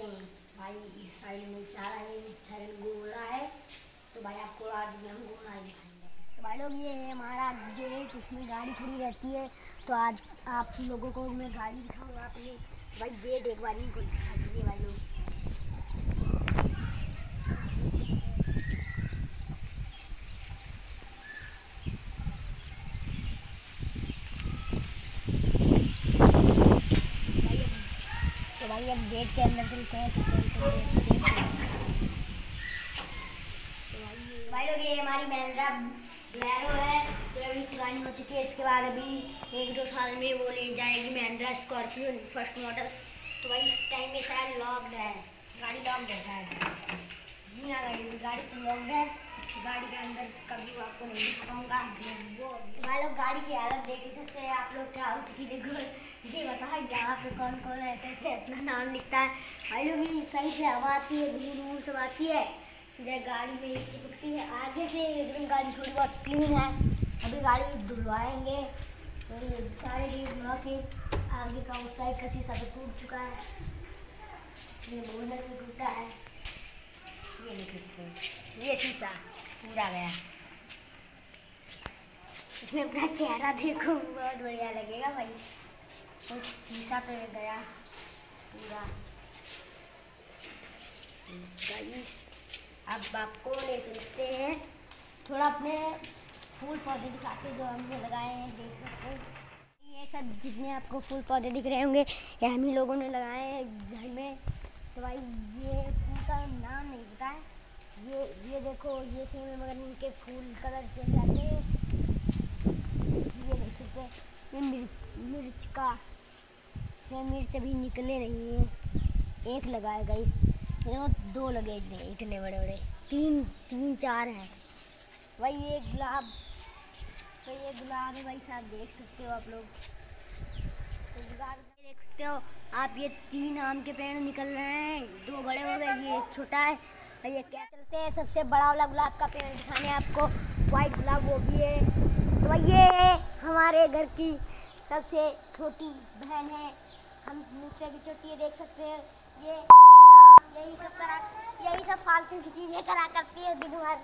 भाई साइड में सारा है, साइड घोड़ा है। तो भाई आपको आज भी हम घोड़ा ही दिखाएंगे। तो भाई लोग ये है हमारा गेट, इसमें गाड़ी खड़ी रहती है। तो आज आप लोगों को मैं गाड़ी दिखाऊंगा अपनी। भाई गेट एक बार इनको दिखा दीजिए भाई लोग। तो भाई अब गेट के अंदर चलते हैं। तो भाई लोग ये हमारी महिंद्रा बोलेरो है, तो अभी पुरानी हो चुकी है। इसके बाद अभी 1-2 साल में वो ले जाएगी महिंद्रा स्कॉर्पियो फर्स्ट मॉडल। तो भाई इस टाइम में शायद लॉक्ड है, गाड़ी लॉक्ड है शायद। जी हाँ गाड़ी तो लॉक्ड है, गाड़ी के अंदर कभी आपको नहीं दिखाऊंगा। वो भाई लोग गाड़ी की हालत देख ही सकते हैं आप लोग, क्या हो चुकी देखो। ये बताओ यहाँ पे कौन कौन ऐसे ऐसे अपना नाम लिखता है। भाई लोग ये सही से हवा आती है, धूल सब आती है, गाड़ी में चिपकती है। आगे से एकदम गाड़ी थोड़ी बहुत क्लीन है। अभी गाड़ी धुलवाएंगे, तो सारे चीज धुलवा के आगे का उस साइड का शीशा तो टूट चुका है, ये बोनट भी टूटा है, ये नहीं टूटते, ये शीशा पूरा गया। इसमें अपना चेहरा देखो, बहुत बढ़िया लगेगा भाई। तो शीशा तो गया पूरा। अब आपको ले चलते हैं थोड़ा अपने फूल पौधे दिखाते जो हमने लगाए हैं, देख सकते हैं। ये सब जितने आपको फूल पौधे दिख रहे होंगे ये हम ही लोगों ने लगाए हैं घर में। तो भाई ये फूल का नाम नहीं पता है। ये देखो ये सेम है, मगर इनके फूल कलर चेंज आते हैं। ये देख सकते हैं, ये मिर्च का से मिर्च अभी निकले नहीं है। एक लगाएगा इस, देखो 2 लगे थे इतने बड़े बड़े, 3-4 हैं भाई। ये गुलाब, तो ये गुलाब है भाई साहब, देख सकते हो आप लोग। तो गुलाब देख सकते हो आप, ये 3 आम के पेड़ निकल रहे हैं, 2 बड़े हो गए, ये एक छोटा है। और ये क्या चलते हैं सबसे बड़ा वाला गुलाब का पेड़ दिखाने आपको, वाइट गुलाब वो भी है। तो भाई ये है हमारे घर की सबसे छोटी बहन है, हम मुझसे भी छोटी है, देख सकते हैं। ये यही सब फालतू की चीजें करा करती है दिन भर।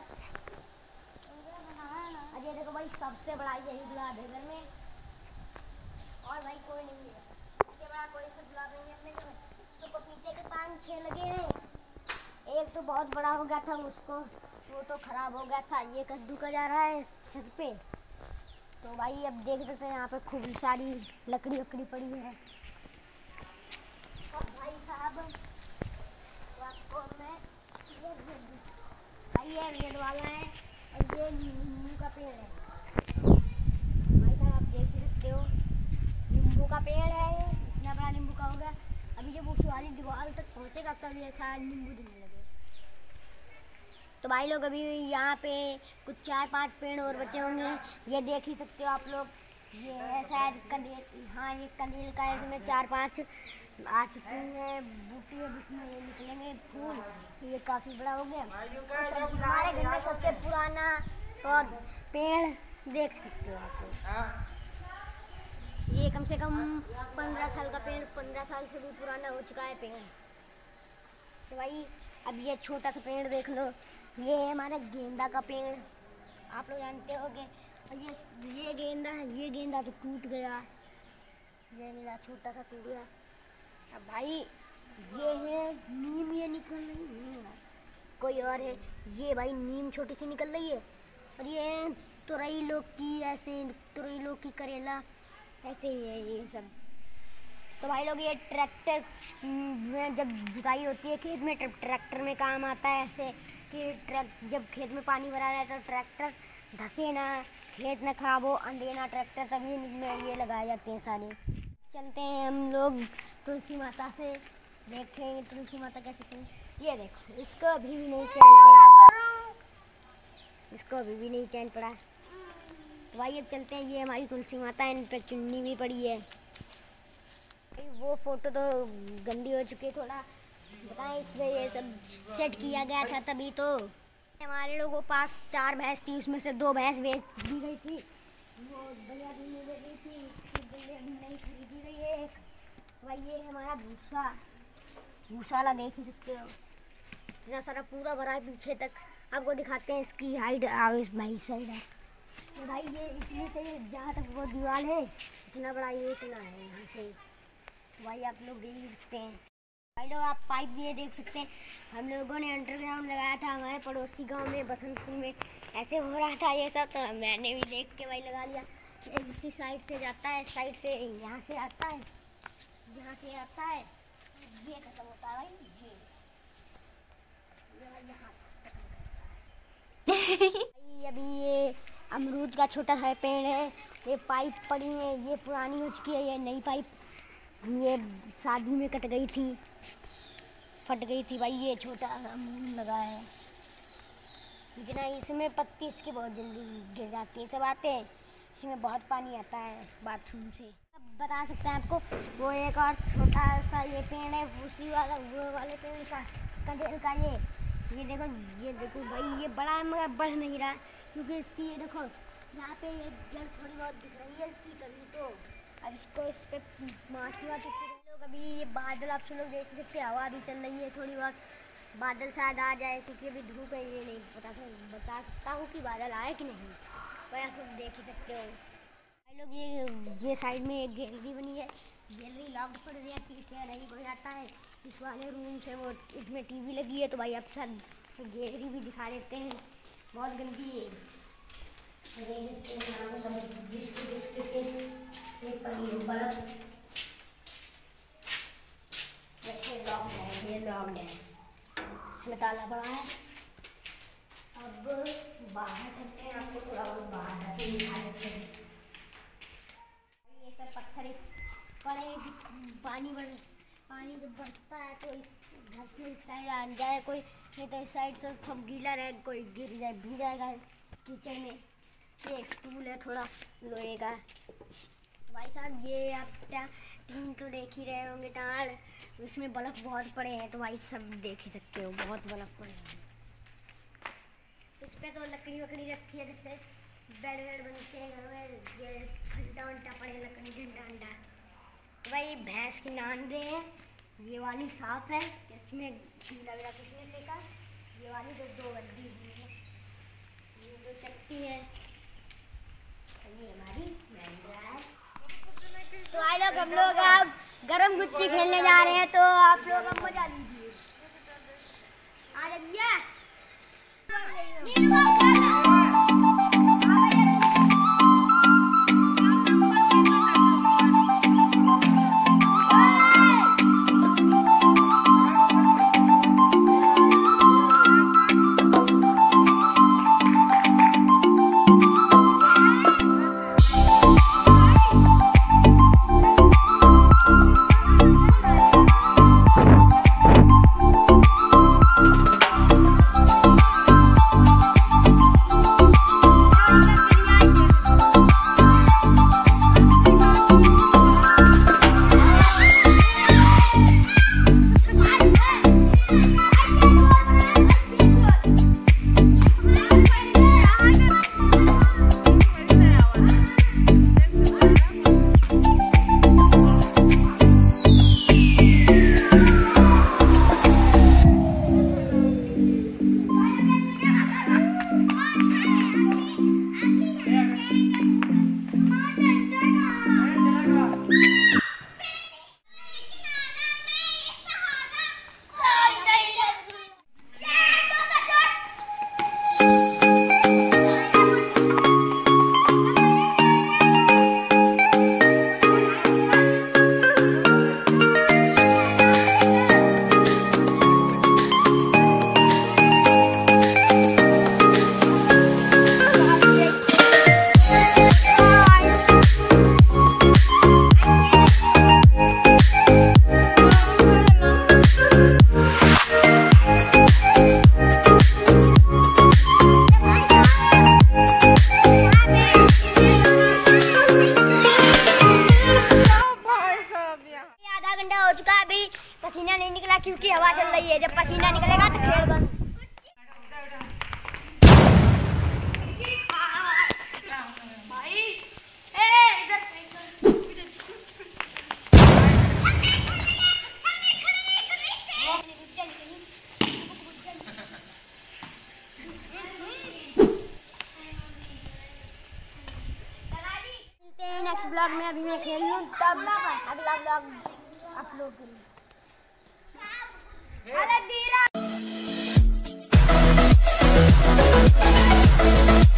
अरे देखो भाई सबसे बड़ा यही गुलाब है घर में, और भाई कोई नहीं है, इससे बड़ा कोई सा गुलाब नहीं है अपने घर में। तो पपीते के 5-6 लगे हैं, एक तो बहुत बड़ा हो गया था, उसको वो तो खराब हो गया था। ये कद्दू का जा रहा है छत पे। तो भाई अब देख सकते हैं यहाँ पे खूब सारी लकड़ी वकड़ी पड़ी है। और भाई साहब आपको मैं ये रेड वाला है, और ये नींबू का पेड़ है भाई साहब, आप देख सकते हो नींबू का पेड़ है। ये इतना बड़ा नींबू का होगा, अभी जब उस वाली दीवार तक पहुँचेगा तब ये सारा नींबू दिखने लगे। तो भाई लोग अभी यहाँ पे कुछ 4-5 पेड़ और बचे होंगे, ये देख ही सकते हो आप लोग। ये है शायद कंदील, हाँ ये कंदील का है, इसमें 4-5 आ चुकी है बूटी है जिसमें ये निकलेंगे फूल। ये काफ़ी बड़ा हो गया। हमारे घर में सबसे पुराना और पेड़ देख सकते हो आप लोग, ये कम से कम 15 साल का पेड़, 15 साल से भी पुराना हो चुका है पेड़। तो भाई अब ये छोटा सा पेड़ देख लो, ये है हमारा गेंदा का पेड़, आप लोग जानते होंगे। और ये गेंदा है, ये गेंदा तो टूट गया, ये मेरा छोटा सा टूट गया। अब भाई ये है नीम, ये निकल रही है, कोई और है, ये भाई नीम छोटी सी निकल रही है। और ये है तुरई लौकी, ऐसे तुरई लौकी करेला ऐसे ही है ये सब। तो भाई लोग ये ट्रैक्टर में जब जुताई होती है खेत में, ट्रैक्टर में काम आता है ऐसे कि जब खेत में पानी भरा रहा है तो ट्रैक्टर धसे ना, खेत ना खराब हो, अंधेरा ट्रैक्टर, तभी में ये लगाए जाते हैं सारे। चलते हैं हम लोग तुलसी माता से, देखेंगे तुलसी माता कैसे थी। ये देखो इसको अभी भी नहीं चैन पड़ा, इसको अभी भी नहीं चैन पड़ा। तो भाई अब चलते हैं, ये हमारी तुलसी माता है, इन पर चुन्नी भी पड़ी है। वो फोटो तो गंदी हो चुकी है थोड़ा, बताएं इसमें ये सब सेट किया गया था तभी तो। हमारे लोगों के पास 4 भैंस थी, उसमें से 2 भैंस बेच दी गई थी, वो बढ़िया भी नहीं दे गई थी, नहीं खरीदी गई है। भाई ये हमारा भूसा, भूसा वाला देख ही सकते हो, इतना सारा पूरा भरा है पीछे तक। आपको दिखाते हैं इसकी हाइट। भाई साइड है तो भाई ये इतनी से जहाँ तक वो दीवार है इतना बड़ा ये इतना है यहाँ से। भाई आप लोग देख सकते हैं। भाई लोग आप पाइप भी ये देख सकते हैं। हम लोगों ने अंडरग्राउंड लगाया था हमारे पड़ोसी गांव में बसंतपुर में, ऐसे हो रहा था ये सब, तो मैंने भी देख के भाई लगा लिया। इसी साइड से जाता है, साइड से यहाँ से आता है, यहाँ से आता है, ये खत्म होता है भाई, ये अभी ये अमरूद का छोटा सा पेड़ है। ये पाइप पड़ी है, ये पुरानी हो चुकी है, ये नई पाइप ये शादी में कट गई थी, फट गई थी भाई। ये छोटा अमरूद लगा है, लेकिन इसमें पत्ती इसकी बहुत जल्दी गिर जाती है। सब आते हैं, इसमें बहुत पानी आता है बाथरूम से। अब बता सकते हैं आपको, वो एक और छोटा सा ये पेड़ है, उसी वाला वो वाले पेड़ का कजल का ये देखो भाई, ये बड़ा है मगर बढ़ नहीं रहा क्योंकि इसकी ये देखो यहाँ पे ये जड़ थोड़ी बहुत दिख रही है इसकी कभी, तो अब इसको इस पर माटी वाटी लोग। अभी ये बादल आप लोग देख सकते हैं, हवा भी चल रही है थोड़ी बहुत, बादल शायद आ जाए क्योंकि अभी धूप है, ये नहीं बता सकता हूँ कि बादल आए कि नहीं, वह आप लोग देख ही सकते हो। भाई लोग ये साइड में एक गैलरी बनी है, गैलरी लॉक पड़ रही है, पीछे नहीं कोई आता है इस वाले रूम से, वो इसमें टीवी लगी है। तो भाई आप सब गैलरी भी दिखा देते हैं, बहुत गंदी है। ये लॉक्ड है, इसमें ताला पड़ा है। अब बाहर करते हैं, आपको थोड़ा बहुत बाहर से दिखा देते हैं। ये सब पत्थर इस पड़े, पानी जब बरसता है तो इस घर से इस साइड आ जाए कोई, नहीं तो इस साइड से सब गीला रहे, कोई गिर जाए भी जाएगा किचन में। ये एक स्टूल है थोड़ा लोहे का। तो भाई साहब ये आप टीन तो देख ही रहे होंगे, टाल उसमें बल्ब बहुत पड़े हैं, तो भाई सब देख ही सकते हो, बहुत बल्ब पड़े हैं। इस पर तो लकड़ी वकड़ी रखी है, जिससे बेड वेड बनते हैं घर में, ये घंटा वंटा पड़े लकड़ी घंटा अंडा। तो भाई भैंस की नांदे हैं, ये वाली साफ है, इसमें लग रहा कुछ नहीं लेकर, ये वाली तो दो गद्दी है, ये दो चक्की है, ये हमारी महिंद्रा है। तो भाई लोग हम लोग अब गरम गुच्ची खेलने जा रहे हैं, तो आप लोग अब मजा लीजिए। आ जाइए। नेक्स्ट ब्लॉग में अभी मैं खेल लूँ तब अगला ब्लॉग अपलोड करूँ।